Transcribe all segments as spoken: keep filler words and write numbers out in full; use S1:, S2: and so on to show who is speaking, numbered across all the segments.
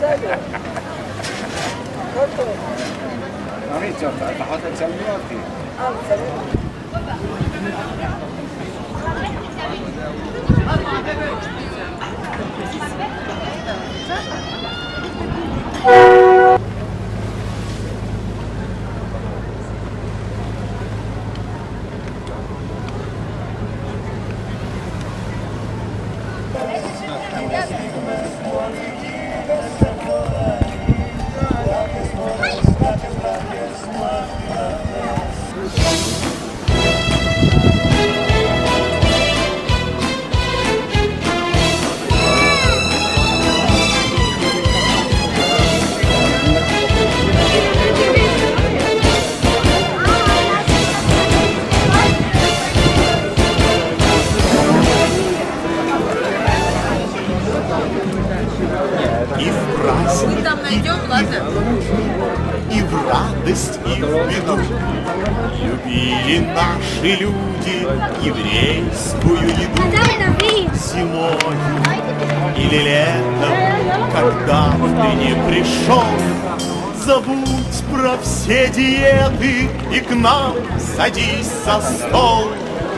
S1: И в радость, и в беду любили наши люди еврейскую еду. Зимой или летом, когда ты не пришел, забудь про все диеты и к нам садись за стол.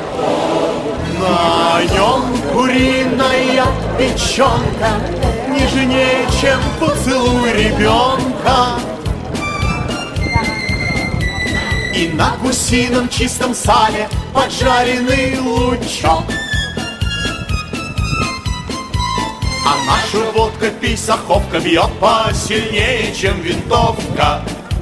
S1: На нем куриная печенка нежнее, чем поцелуй ребенка. И на гусином чистом сале поджаренный лучок. А наша водка пейсаховка бьет посильнее, чем винтовка.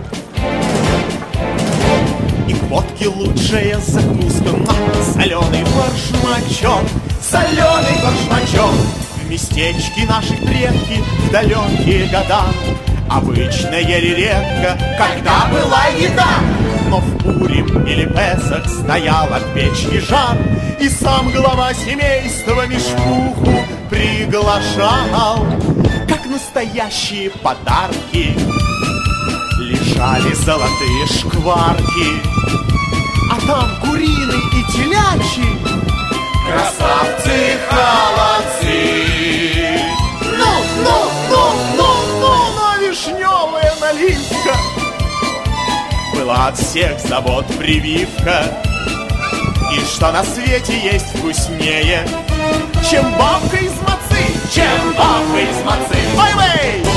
S1: И к водке лучшая закуска на соленый башмачок. Соленый башмачок. В местечке наши предки в далекие года обычная ли редко, когда была еда. Но в Пурим или Песах стоял от печки жар, и сам глава семейства мешкуху приглашал. Как настоящие подарки лежали золотые шкварки, а там куриный и телячий. Красавцы, холодцы. Ну, ну, ну, ну, ну, на вишневая наливка. Была от всех забот прививка. И что на свете есть вкуснее, чем бабка из мацы, чем бабка из мацы. Ой-вей!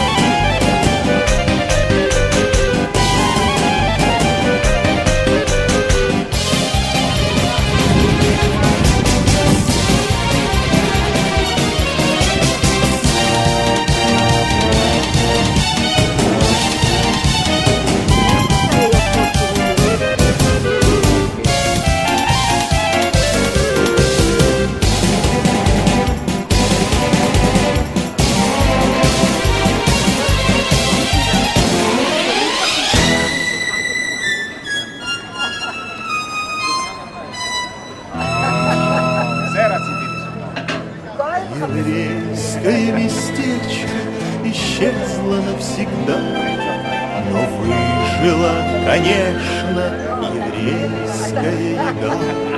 S1: Еврейское местечко исчезло навсегда, но выжила, конечно, еврейская еда.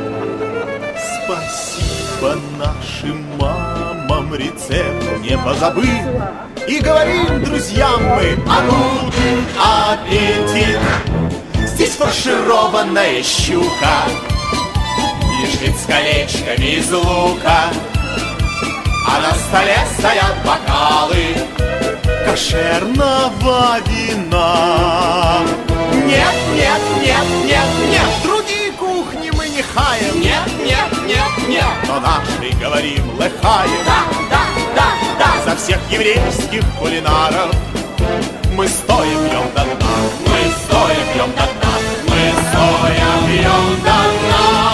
S1: Спасибо нашим мамам, рецепт не позабыл. И говорим друзьям мы: а ну, аппетит! Здесь фаршированная щука лежит с колечками из лука. А на столе стоят бокалы кошерного вина. Нет, нет, нет, нет, нет, другие кухни мы не хаем. Нет, нет, нет, нет, но нашей говорим лыхаем. Да, да, да, да, за всех еврейских кулинаров мы стоим, пьем до дна. Мы стоим, пьем до дна. Мы стоим, пьем до дна.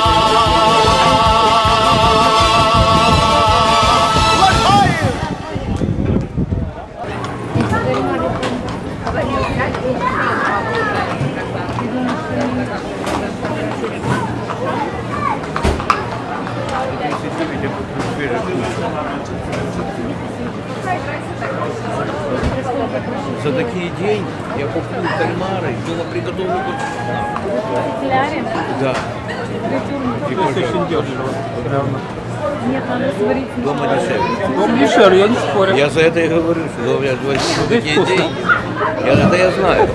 S2: За такие деньги я куплю кальмары, было приготовлено. Да. И, пожалуйста.
S3: Нет, надо сварить сначала.
S2: Дома дешевле.
S4: Дом дешевле, я не спорю.
S2: Я за это и говорю, что дома я возьму
S4: Здесь
S2: такие
S4: вкусно.
S2: деньги. Я, это я знаю.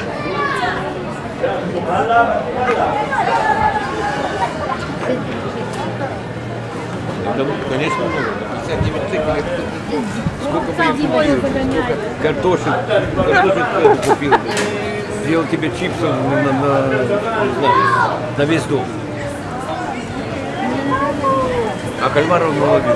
S2: Это, конечно, много. пятьдесят девять циков. Сколько бы я купил? Сколько картошек, картошек купил. Сделал тебе чипсов на, на, на, не знаю, на весь дом. А кальмаров наловил.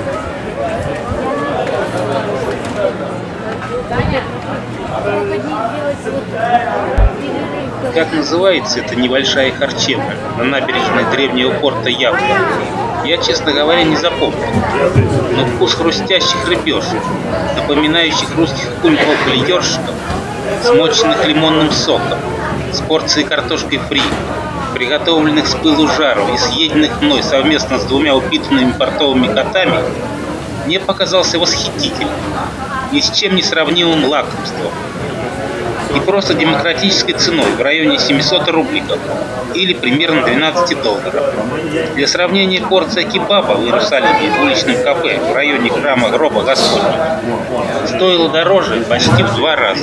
S5: Как называется эта небольшая харчевня на набережной древнего порта Явля? Я, честно говоря, не запомнил. Но вкус хрустящих рыбешек, напоминающих русских кульков или ёршиков, смоченных лимонным соком, с порцией картошки фри, приготовленных с пылу жару и съеденных мной совместно с двумя упитанными портовыми котами, мне показался восхитительным, ни с чем не сравнимым лакомством. И просто демократической ценой в районе семисот рубликов или примерно двенадцать долларов. Для сравнения, порция кебаба в Иерусалиме в уличном кафе в районе храма гроба Господня стоила дороже почти в два раза.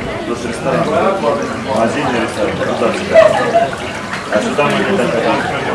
S1: Магазин ресторан. А сюда мы не так.